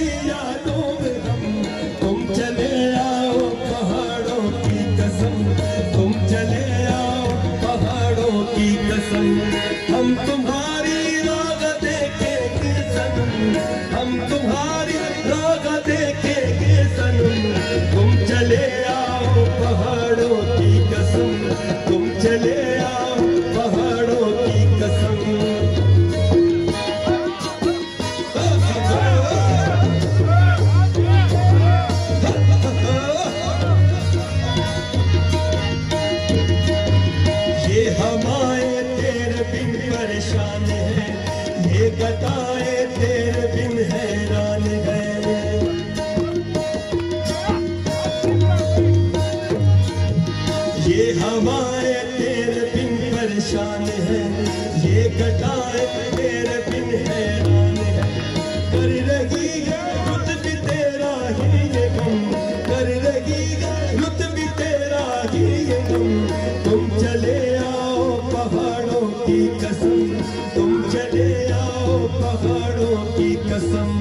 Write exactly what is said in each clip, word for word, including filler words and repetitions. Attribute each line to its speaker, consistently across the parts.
Speaker 1: तेरी यादों में हम, तुम चले आओ पहाड़ों की कसम, तुम चले आओ पहाड़ों की कसम। हम तुम्हारी राग देखेंगे सनम, हम तुम्हारी राग देखेंगे सनम, तुम चले आओ पहाड़ों की कसम, तुम चले आओ पहाड़ों की कसम। ये हवाएं तेरे बिन परेशान है, ये गताए तेरे बिन हैरान है। ये हवाएं तेरे बिन परेशान है, ये गताए तेरे बिन हैरान है। कर लगी रुत भी तेरा ही ये गम, कर लगी रुत भी तेरा ही ये गम। तुम चले आओ पहाड़ों की कसम, तुम चले आओ पहाड़ों की कसम।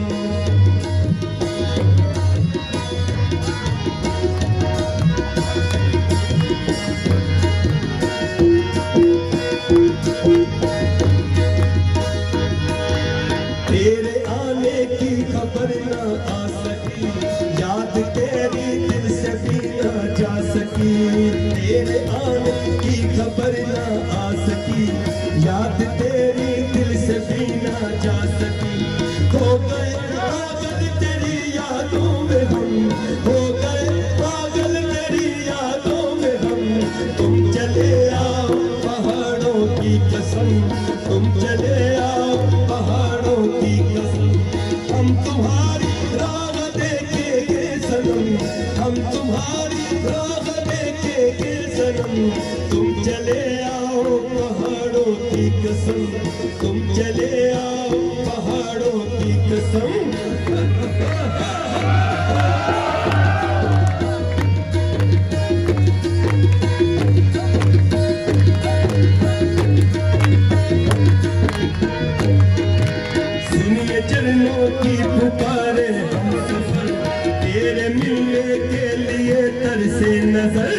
Speaker 1: तेरे आने की खबर न आ सकी, याद तेरी दिल से भी न जा सकी। तेरे आने की खबर न आ सकी, याद तेरी दिल से भी न जा सकी। हो गए पागल तेरी यादों में हम, हो गए पागल तेरी यादों में हम। तुम चले आओ पहाड़ों की कसम, तुम चले आओ पहाड़ों की कसम। हम तुम्हारी राह देखेंगे सनम, हम तुम्हारी राह देखेंगे सनम। तुम चले आओ पहाड़ों की कसम, तुम चले आओ पहाड़ों की कसम। चरणों की पुकारे हम सफर, तेरे मिलने के लिए तरसे नजर।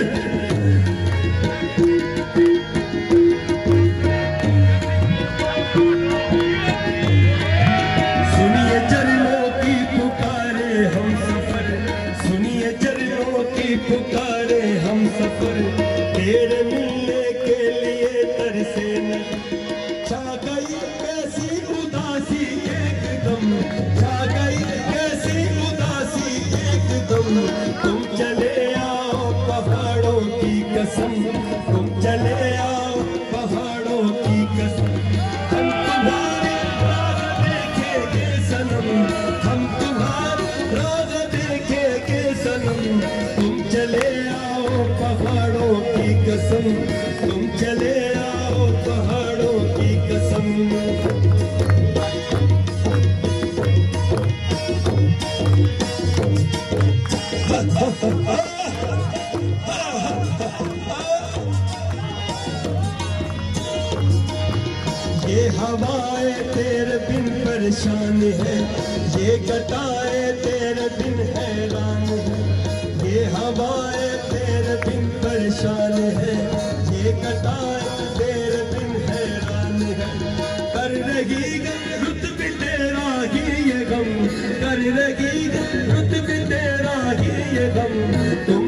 Speaker 1: सुनिए चरणों की पुकारे हम सफर, सुनिए चरणों की पुकारे हम सफर, तेरे मिलने के लिए तरसे नजर। छा गई कैसी उदासी एकदम, छा गई कैसी उदासी एकदम। तुम चले आओ पहाड़ों की कसम, तुम चले आओ पहाड़ों की कसम। हम तुम्हारी राह देखेंगे सनम, हम तुम्हारी राह देखेंगे सनम। तुम चले आओ पहाड़ों की कसम, तुम चले आओ पहाड़ों की कसम। ये हवाएं तेरे बिन परेशान है, ये गताए तेरे बिन हैरान है। ये हवाएं तेरे बिन परेशान है, ये गताए तेरे बिन हैरान है। कर रही रुत भी तेरा ही ये गम, कर रही रुत भी तेरा ही ये गम।